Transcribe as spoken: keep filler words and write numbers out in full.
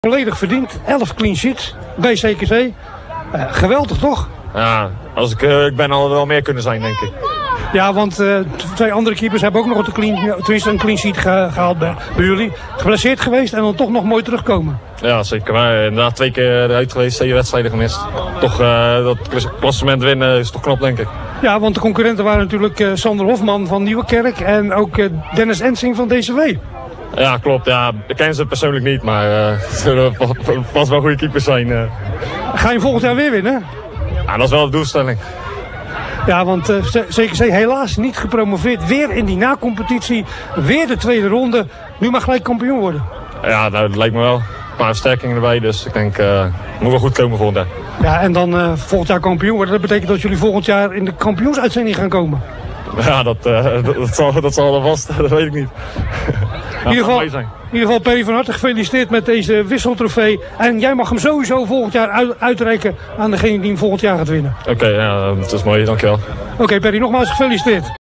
Volledig verdiend, elf clean sheets bij C K C. Uh, geweldig toch? Ja, als ik, uh, ik ben al wel meer kunnen zijn, denk ik. Ja, want uh, twee andere keepers hebben ook nog een clean, tenminste een clean sheet ge gehaald bij, bij jullie. Geblesseerd geweest en dan toch nog mooi terugkomen. Ja, zeker. Maar inderdaad twee keer eruit geweest, zeven wedstrijden gemist. Toch uh, dat klassement winnen is toch knap, denk ik. Ja, want de concurrenten waren natuurlijk uh, Sander Hofman van Nieuwekerk en ook uh, Dennis Ensing van D C W. Ja, klopt. Ja, ik ken ze persoonlijk niet, maar uh, zullen pas wel goede keepers zijn. Uh. Ga je volgend jaar weer winnen? Ja, dat is wel de doelstelling. Ja, want uh, C K C helaas niet gepromoveerd. Weer in die na-competitie. Weer de tweede ronde. Nu mag gelijk kampioen worden. Ja, nou, dat lijkt me wel. Een paar versterkingen erbij, dus ik denk, uh, het moet wel goed komen volgend jaar. Ja, en dan uh, volgend jaar kampioen worden. Dat betekent dat jullie volgend jaar in de kampioensuitzending gaan komen. Ja, dat, uh, dat, dat, zal, dat zal wel vast. Dat weet ik niet. In ieder geval, in ieder geval Perry, van harte gefeliciteerd met deze wisseltrofee. En jij mag hem sowieso volgend jaar uit, uitreiken aan degene die hem volgend jaar gaat winnen. Oké, okay, ja, dat is mooi. Dankjewel. Oké, okay, Perry, nogmaals gefeliciteerd.